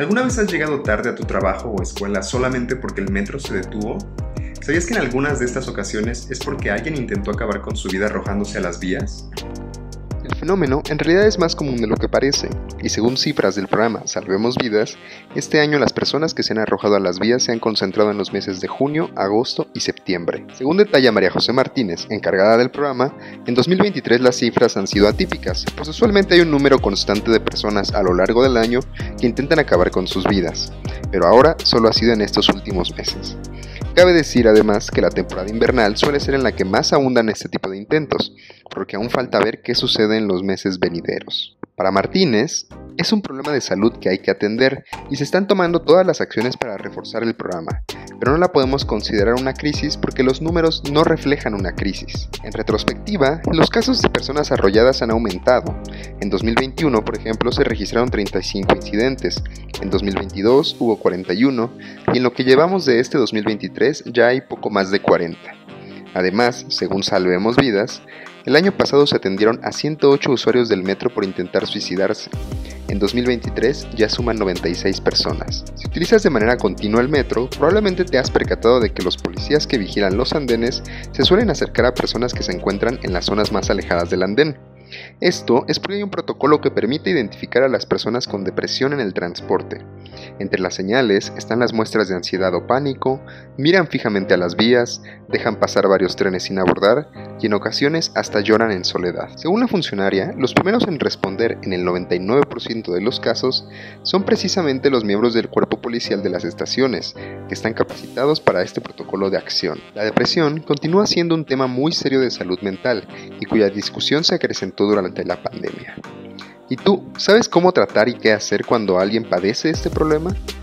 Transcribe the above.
¿Alguna vez has llegado tarde a tu trabajo o escuela solamente porque el metro se detuvo? ¿Sabías que en algunas de estas ocasiones es porque alguien intentó acabar con su vida arrojándose a las vías? El fenómeno en realidad es más común de lo que parece, y según cifras del programa Salvemos Vidas, este año las personas que se han arrojado a las vías se han concentrado en los meses de junio, agosto y septiembre. Según detalla María José Martínez, encargada del programa, en 2023 las cifras han sido atípicas, pues usualmente hay un número constante de personas a lo largo del año que intentan acabar con sus vidas, pero ahora solo ha sido en estos últimos meses. Cabe decir además que la temporada invernal suele ser en la que más abundan este tipo de intentos, porque aún falta ver qué sucede en los meses venideros. Para Martínez, es un problema de salud que hay que atender y se están tomando todas las acciones para reforzar el programa, pero no la podemos considerar una crisis porque los números no reflejan una crisis. En retrospectiva, los casos de personas arrolladas han aumentado. En 2021, por ejemplo, se registraron 35 incidentes, en 2022 hubo 41 y en lo que llevamos de este 2023 ya hay poco más de 40. Además, según Salvemos Vidas, el año pasado se atendieron a 108 usuarios del metro por intentar suicidarse. En 2023 ya suman 96 personas. Si utilizas de manera continua el metro, probablemente te has percatado de que los policías que vigilan los andenes se suelen acercar a personas que se encuentran en las zonas más alejadas del andén. Esto es porque hay un protocolo que permite identificar a las personas con depresión en el transporte. Entre las señales están las muestras de ansiedad o pánico, miran fijamente a las vías, dejan pasar varios trenes sin abordar y en ocasiones hasta lloran en soledad. Según la funcionaria, los primeros en responder en el 99% de los casos son precisamente los miembros del cuerpo policial de las estaciones, que están capacitados para este protocolo de acción. La depresión continúa siendo un tema muy serio de salud mental y cuya discusión se acrecentó durante la pandemia. ¿Y tú, sabes cómo tratar y qué hacer cuando alguien padece este problema?